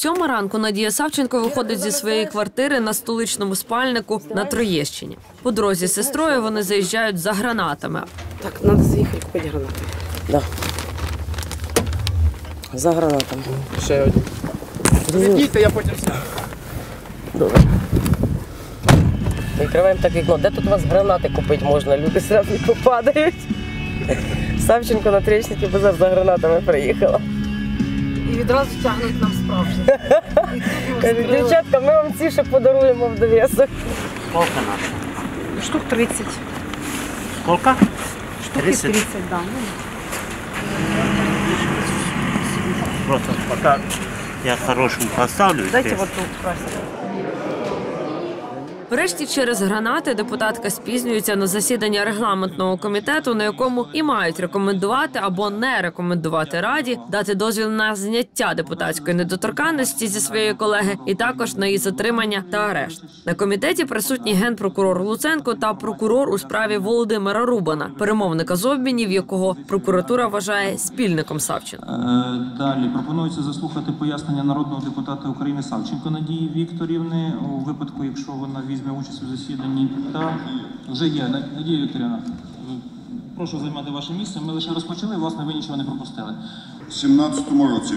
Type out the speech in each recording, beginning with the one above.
7 ранку Надія Савченко виходить зі своєї квартири на столичному спальнику на Троєщині. По дорозі з сестрою вони заїжджають за гранатами. Так, треба заїхати купити гранати. Да. За гранатами. Ще один. Відійте, я потім сам. Добре. Відкриваємо так вікно. Де тут у вас гранати купити можна? Люди зразу попадають. Савченко на Троєщинський базар за гранатами приїхала. І відразу тягнуть нам справжні. Каже, дівчатка, ми вам ці ще подаруємо в дов'язок. Сколько надо? Штук 30. Сколько? Штуки 30, да. Просто пока я хорошим поставлю. Дайте здесь. вот тут красиво. Врешті через гранати депутатка спізнюється на засідання регламентного комітету, на якому і мають рекомендувати або не рекомендувати Раді дати дозвіл на зняття депутатської недоторканності зі своєї колеги і також на її затримання та арешт. На комітеті присутній генпрокурор Луценко та прокурор у справі Володимира Рубана, перемовника з обмінів, якого прокуратура вважає спільником Савченко. Далі пропонується заслухати пояснення народного депутата України Савченко Надії Вікторівни у випадку, якщо вона візьме участь у засіданні. Та вже є. Надія Вікторівна, прошу займати ваше місце. Ми лише розпочали, власне, ви нічого не пропустили. У 2017 році,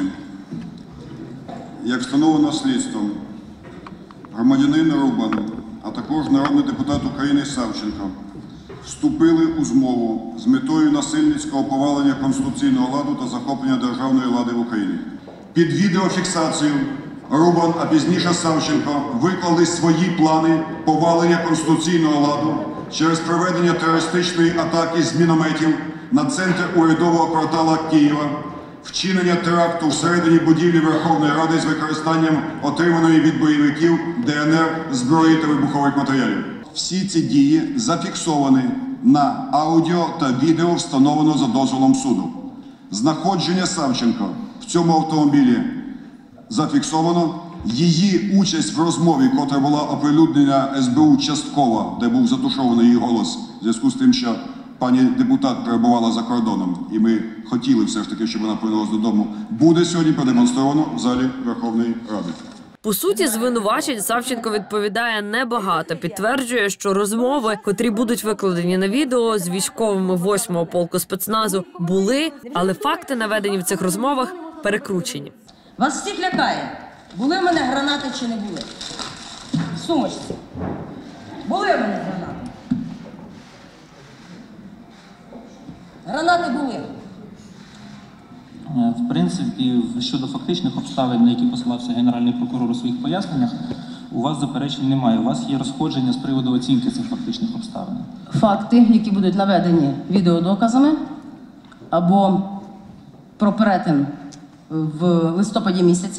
як встановлено слідством, громадянин Рубан, а також народний депутат України Савченко вступили у змову з метою насильницького повалення конституційного ладу та захоплення державної влади в Україні. Під відеофіксацію Рубан, а пізніше Савченко, виклали свої плани повалення конституційного ладу через проведення терористичної атаки з мінометів на центр урядового кварталу Києва, вчинення теракту всередині будівлі Верховної Ради з використанням отриманої від бойовиків ДНР зброї та вибухових матеріалів. Всі ці дії зафіксовані на аудіо та відео, встановлено за дозволом суду. Знаходження Савченко в цьому автомобілі зафіксовано. Її участь в розмові, котра була оприлюднена СБУ частково, де був затушований її голос, в зв'язку з тим, що пані депутат перебувала за кордоном, і ми хотіли все ж таки, щоб вона повернулася додому, буде сьогодні продемонстровано в залі Верховної Ради. По суті, звинувачень Савченко відповідає небагато. Підтверджує, що розмови, котрі будуть викладені на відео з військовими 8-го полку спецназу, були, але факти, наведені в цих розмовах, перекручені. Вас всіх лякає. Були в мене гранати чи не були? В сумочці. Були в мене гранати? Гранати були. В принципі, щодо фактичних обставин, на які посилався Генеральний прокурор у своїх поясненнях, у вас заперечень немає. У вас є розходження з приводу оцінки цих фактичних обставин. Факти, які будуть наведені відеодоказами, або про перетин в листопаді місяці,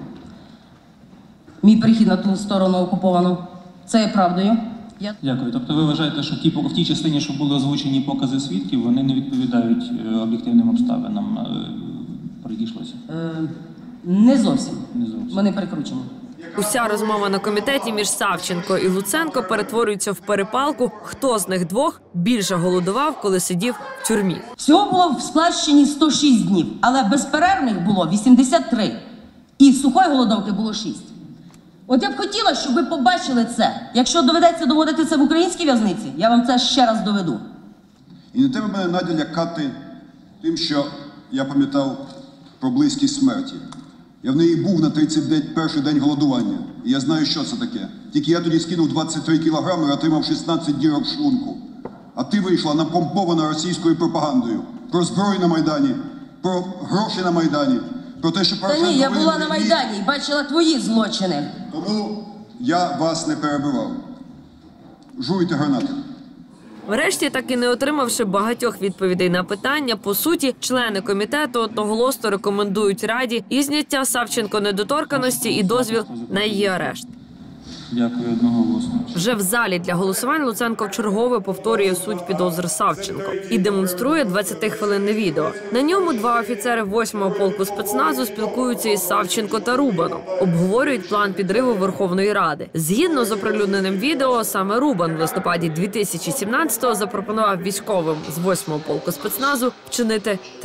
мій прихід на ту сторону окуповану, це є правдою. Дякую. Тобто ви вважаєте, що в тій частині, що були озвучені покази свідків, вони не відповідають об'єктивним обставинам, про які йшлося? Не зовсім. Не зовсім. Ми не перекручимо. Уся розмова на комітеті між Савченко і Луценко перетворюється в перепалку, хто з них двох більше голодував, коли сидів в тюрмі. Всього було в складчині 106 днів, але безперервних було 83. І сухої голодовки було 6. От я б хотіла, щоб ви побачили це. Якщо доведеться доводити це в українській в'язниці, я вам це ще раз доведу. І не треба мене, Надя, лякати тим, що я пам'ятав про близькість смерті. Я в неї був на 31-й день голодування. І я знаю, що це таке. Тільки я тоді скинув 23 кілограми і отримав 16 дірок в шлунку. А ти вийшла напомпована російською пропагандою. Про зброю на Майдані, про гроші на Майдані, про те, що... Та ні, я була на Майдані і бачила твої злочини. Тому я вас не перебивав. Жуйте гранати. Врешті, так і не отримавши багатьох відповідей на питання, по суті, члени комітету одноголосно рекомендують Раді і зняття Савченко недоторканності, і дозвіл на її арешт. Дякую, одноголосно. Вже в залі для голосувань Луценко вчергове повторює суть підозр Савченко і демонструє 20-хвилинне відео. На ньому два офіцери 8-го полку спецназу спілкуються із Савченко та Рубаном. Обговорюють план підриву Верховної Ради. Згідно з оприлюдненим відео, саме Рубан в листопаді 2017-го запропонував військовим з 8-го полку спецназу вчинити теракт.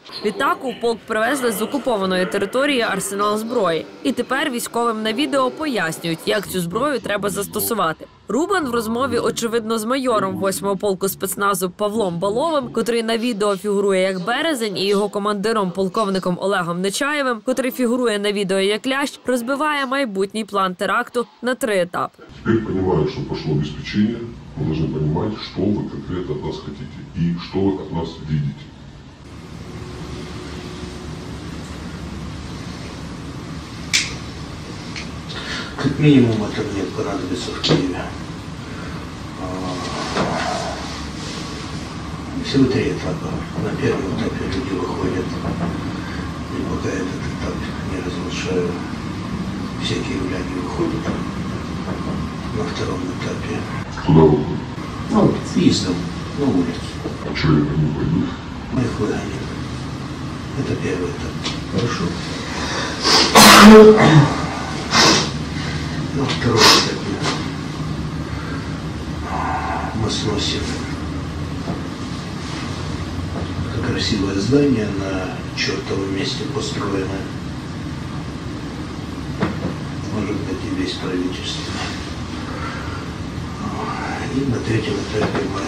Відтак у полк привезли з окупованої території арсенал зброї. І тепер військовим на відео пояснюють, як цю зброю треба застосувати. Рубан в розмові, очевидно, з майором 8-го полку спецназу Павлом Баловим, котрий на відео фігурує як Березень, і його командиром полковником Олегом Нечаєвим, котрий фігурує на відео як Лящ, розбиває майбутній план теракту на 3 етапи. Теперь, понимая, что пошло обеспечение, мы должны понимать, что вы конкретно от нас хотите и что вы от нас видите. Как минимум это мне понадобится в Киеве. Всего 3 этапа. На первом этапе люди выходят, и пока этот этап не разрушаю, все киевляне выходят. На втором этапе Куда вы ходите? ну, с въездом на улицу. А что я не пойду? Мы их выгоним. Это первый этап. Хорошо. На втором этапе мы сносим это красивое здание на чертовом месте построенное. Может быть и весь правительственный. И на третьем этапе мы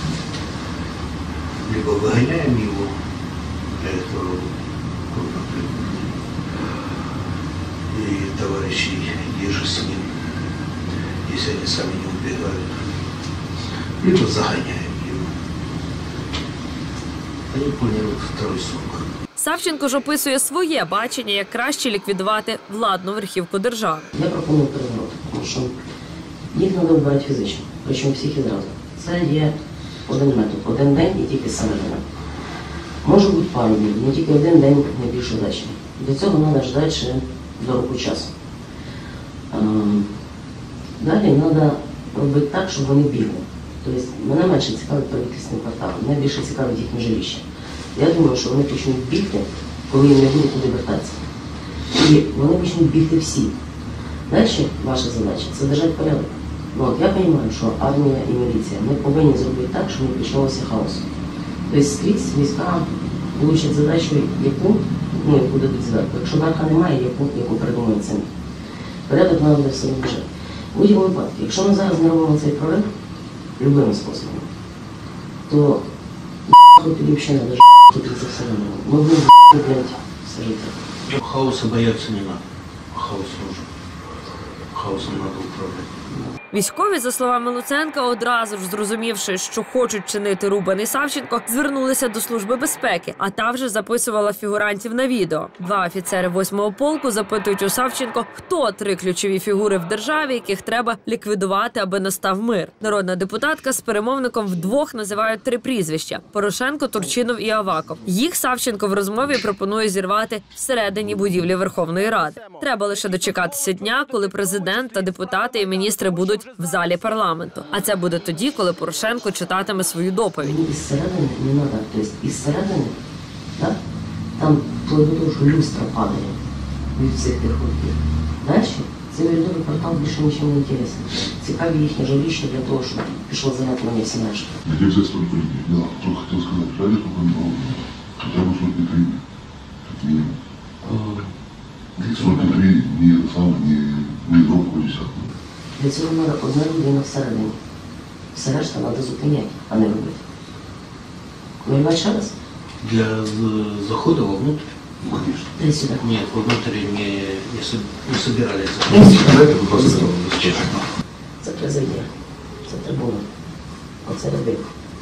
либо выгоняем его, для этого крупноприбыльных, и товарищей еже с ним, если они сами не убегают, либо загоняем его. Они планируют второй срок. Савченко ж описує своє бачення, як краще ліквідувати владну верхівку держави. Я пропоную переворот, тому що їх треба вбирати фізично, причому всіх і зразу. Це є один метод, один день і тільки середина. Може бути пару днів, не тільки один день найбільш удачний. До цього треба ждати ще до року часу. Далі треба робити так, щоб вони бігли. Тобто мене менше цікавить правительственний квартал, мене більше цікавить їхнє жилище. Я думаю, що вони почнуть бігти, коли їм не буде куди вертатися. І вони почнуть бігти всі. Далі ваша задача – це держати порядок. Ну, от я розумію, що армія і міліція, ми повинні зробити так, щоб не почалося хаосу. Тобто скрізь війська получать задачу, яку дадуть зверху. Якщо верха немає, яку придумають самі. Порядок треба буде все бюджет. У будь-якому випадку, якщо ми зараз не робимо цей прорив любими способами, то тоді взагалі треба тут це все робимо. Ми будемо все життя. Хаоса бояться не надо. Хаос нужен. Хаосом надо управлять. Військові, за словами Луценка, одразу ж зрозумівши, що хочуть чинити Рубан і Савченко, звернулися до Служби безпеки, а та вже записувала фігурантів на відео. 2 офіцери 8-го полку запитують у Савченко, хто 3 ключові фігури в державі, яких треба ліквідувати, аби настав мир. Народна депутатка з перемовником вдвох називають 3 прізвища – Порошенко, Турчинов і Аваков. Їх Савченко в розмові пропонує зірвати всередині будівлі Верховної Ради. Треба лише дочекатися дня, коли президент та депутати і міністри будуть в залі парламенту. А це буде тоді, коли Порошенко читатиме свою доповідь. Із середини не треба, тобто із середини, так, там вплоть до того, що люстра падає від всіх тих гуртів. Далі цивілізований квартал більше нічим не інтересний. Цікаві їхнє жилище для того, щоб пішло занятно всі наші. Где взять столько людей? Я только хотел сказать, правильно, хотя бы сотни 3, как минимум. Сотни 3, не дробку десятку. Для цього треба одна людина всередині. Все решта треба зупиняти, а не робити. Понимаешь ще раз? Для захода вовнутрь? Конечно. Дай сюди. Нет, вовнутрь не собирались заходить. Це президія, це трибуна, оце ряди.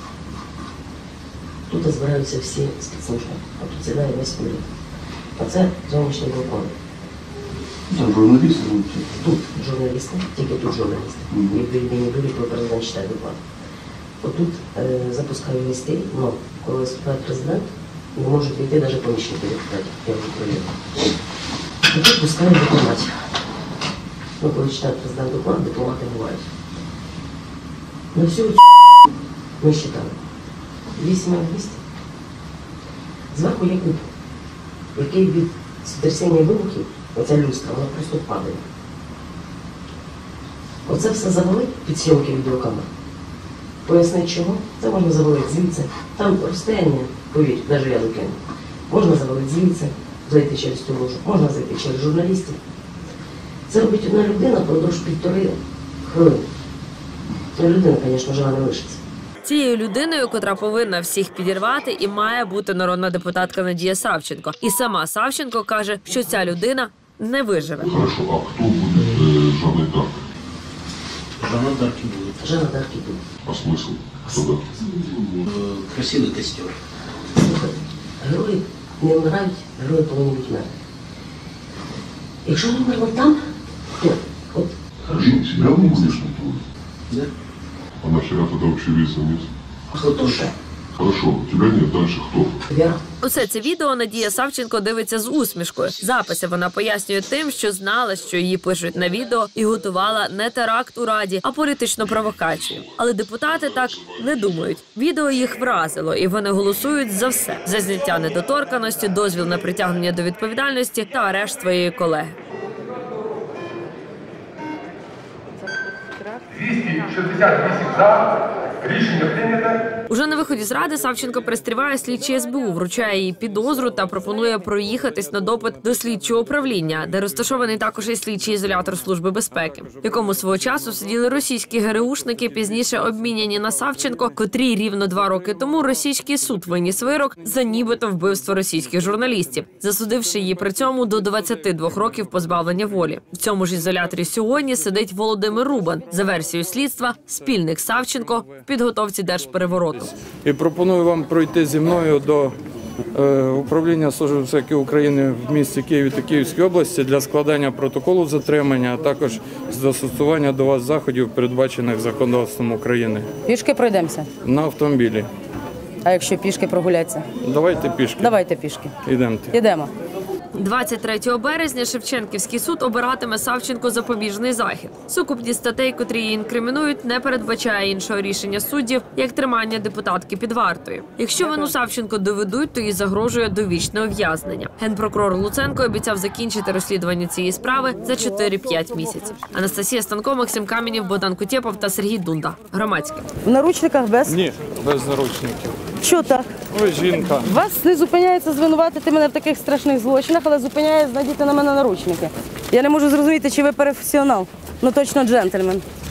Тут збираються всі спецслужби, а тут сідає весь уряд. А це зовнішній балкон. Там журналисты, Тут журналісти, тільки тут журналісти. І в Бельбіні люди, коли президент читає доклад. Отут запускаю листи, але коли виступає президент, не можуть війти навіть помічники депутатів, я вже провірила. І тут пускають дипломатів. Ну, коли читає президент доклад, дипломати бувають. На всю ми вважали 8 200. Зверху є куб, який від сотрясіння вибухів, оця люстра, вона просто падає. Оце все завалить під зйомки відеокамер. Пояснить чого? Це можна завалити звідси. Там розстояння, повірь, навіть я докину. Можна завалити звідси, зайти через цю ложу, можна зайти через журналістів. Це робить одна людина впродовж 1,5 хвилини. Людина, звісно, жива не лишиться. Цією людиною, котра повинна всіх підірвати, і має бути народна депутатка Надія Савченко. І сама Савченко каже, що ця людина не виживе. Хорошо, а кто будет Жанной Дарк? Жанна Дарки будет. Жанна Дарк і тут. А смысл? Что да? Красивый костер. Слухай, герої не вмирають, герої повинні бути мертві. Якщо вони вмерли там, то от Хорошо, тебя не будешь не Да? А нахера тогда вообще весь замес? хто ще? Хорошо, тебя нет, дальше кто? Віра. Усе це відео Надія Савченко дивиться з усмішкою. Записи вона пояснює тим, що знала, що її пишуть на відео, і готувала не теракт у Раді, а політичну провокацію. Але депутати так не думають. Відео їх вразило, і вони голосують за все. За зняття недоторканності, дозвіл на притягнення до відповідальності та арешт своєї колеги. 268 за. Рішення прийнято. Уже на виході з Ради Савченко пристріває слідчі СБУ, вручає їй підозру та пропонує проїхатись на допит до слідчого управління, де розташований також і слідчий ізолятор Служби безпеки, в якому свого часу сиділи російські ГРУшники, пізніше обміняні на Савченко, котрій рівно 2 роки тому російський суд виніс вирок за нібито вбивство російських журналістів, засудивши її при цьому до 22 років позбавлення волі. В цьому ж ізоляторі сьогодні сидить Володимир Рубан, за версією слідства, спільник Савченко в підготовці держперевороту. І пропоную вам пройти зі мною до управління Служби безпеки України в місті Києві та Київській області для складання протоколу затримання, а також застосування до вас заходів, передбачених законодавством України. Пішки пройдемося. На автомобілі. А якщо пішки прогулятися? Давайте пішки. Давайте пішки. Ідемте. Ідемо. 23 березня Шевченківський суд обиратиме Савченко запобіжний захід. Сукупність статей, котрі її інкримінують, не передбачає іншого рішення суддів, як тримання депутатки під вартою. Якщо вину Савченко доведуть, то їй загрожує довічне ув'язнення. Генпрокурор Луценко обіцяв закінчити розслідування цієї справи за 4-5 місяців. Анастасія Станко, Максим Каменєв, Богдан Кутєпов та Сергій Дунда. Громадське. В наручниках без? Ні, без наручників. Що так? Ви жінка. Вас не зупиняється звинуватити мене в таких страшних злочинах, але зупиняє надіти на мене наручники. Я не можу зрозуміти, чи ви професіонал. Ну точно джентльмен.